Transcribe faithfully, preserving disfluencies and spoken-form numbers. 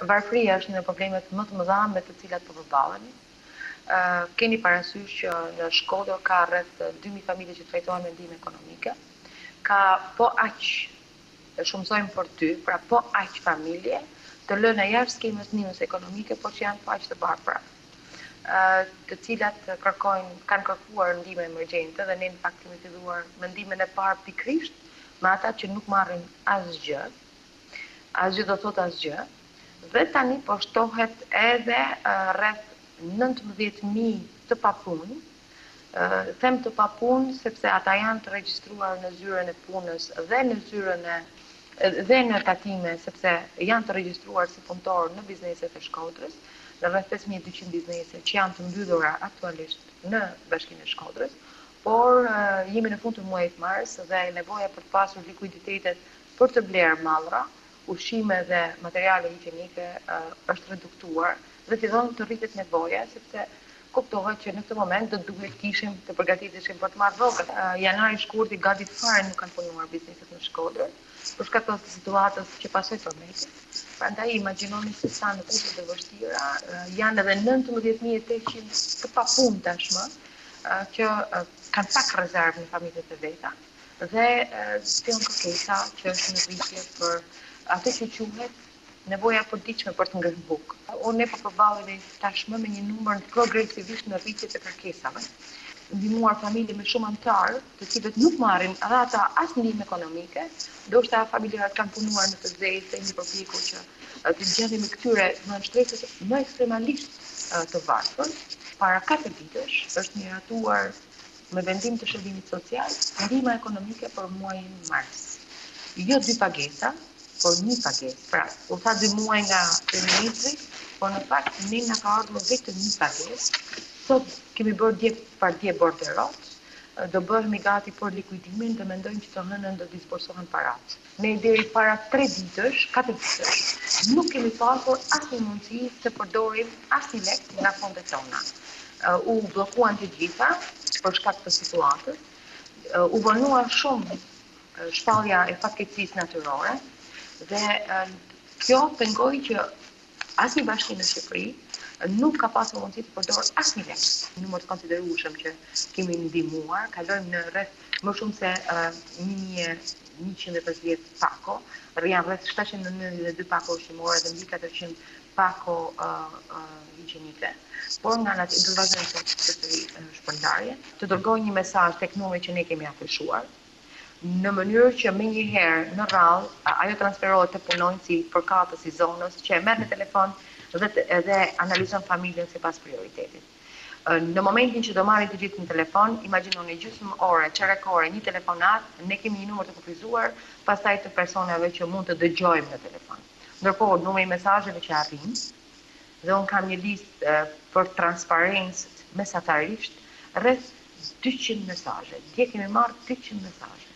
Varfëria është një nga problemet më të mëdha me të cilat po përballemi. Uh, keni parasysh që në Shkodër ka rreth dy mijë familje që trajtohen me ndihmë ekonomike. Ka po aq, shumësojmë për ty, pra po aq familje të lëna jashtë skemës ndihmës ekonomike, por që janë po aq të barbara, uh, të cilat kërkojnë, kanë kërkuar ndihmë emergjente dhe ne në fakt kemi filluar me ndihmën e parë pikërisht me ata që nuk marrin asgjë, asgjë do thot asgjë, dhe tani po shtohet edhe uh, rreth nëntëmbëdhjetë mijë të papunë. Uh, them të papunë sepse ata janë të regjistruar në zyrën e punës dhe në zyrën e dhe në tatime, sepse janë të regjistruar si punëtor në bizneset e Shkodrës, në rreth pesë mijë e dyqind biznese që janë të mbyllura aktualisht në Bashkinë e Shkodrës, por uh, jemi në fund të muajit mars dhe nevoja për të pasur likuiditetet për të blerë mallra, ushqime dhe materiale higjienike uh, është reduktuar dhe fillon të rritet nevoja, sepse kuptohet që në këtë moment do duhet kishim të përgatiteshim për të marrë rrogat. Uh, janari shkurti gati fare nuk kanë punuar bizneset në Shkodër, për shkak të situatës që pasoi Tormeti. Prandaj imagjinoni se sa në kushte të vështira uh, janë edhe nëntëmbëdhjetë mijë e tetëqind të papunë tashmë, uh, që uh, kanë pak rezervë në familjet e veta dhe uh, fillon kërkesa që është në rritje për atë që quhet nevoja e përditshme për të ngrënë bukë. Unë ne po përballemi tashmë me një numër progresivisht në rritje të kërkesave. Ndihmuar familje me shumë anëtar, të cilët nuk marrin edhe ata as ndihmë ekonomike, ndoshta familjarat kanë punuar në të zezë, një përpjekur që të gjendemi këtyre në shtresës më ekstremalisht të varfër. Para katër ditësh është miratuar me vendim të shërbimit social ndihma ekonomike për muajin mars. Jo dy pagesa, por një pagesë. Pra, u tha dy muaj nga kryeministri, por në fakt ne na ka ardhur vetëm një pagesë. Sot kemi bërë dje par dje borderot, do bëhemi gati për likuidimin dhe mendojmë që të hënën do disbursohen parat. Ne deri para tre ditësh, katër ditësh, nuk kemi pasur asnjë mundësi të përdorim asnjë lek nga fondet tona. Uh, u bllokuan të gjitha për shkak të situatës. Uh, u vonua shumë uh, shpallja e fatkeqësisë natyrore dhe uh, kjo pengoi që asnjë bashki në Shqipëri nuk ka pasur mundësi të përdorë asnjë lek. Numër të konsiderueshëm që kemi ndihmuar, kalojmë në rreth më shumë se uh, një mijë e njëqind e pesëdhjetë pako, janë rreth shtatëqind e nëntëdhjetë e dy pako ushqimore dhe mbi katërqind pako uh, uh, higjienike. Por nga ana tjetër do vazhdojmë të përsëri shpërndarje, të dërgoj një mesazh tek numri që ne kemi afishuar, në mënyrë që me njëherë në radhë ajo transferohet të punonjësi përkatës i zonës që e merr në telefon dhe edhe analizon familjen sipas prioritetit. Në momentin që do marrin të gjithë në telefon, imagjinoni gjysmë ore, çerekore, një telefonat, ne kemi një numër të kufizuar, pastaj të personave që mund të dëgjojmë në telefon. Ndërkohë, numri i mesazheve që arrin, dhe unë kam një listë për transparencë mesatarisht, rreth dyqind mesazhe. Dje kemi marrë dyqind mesazhe.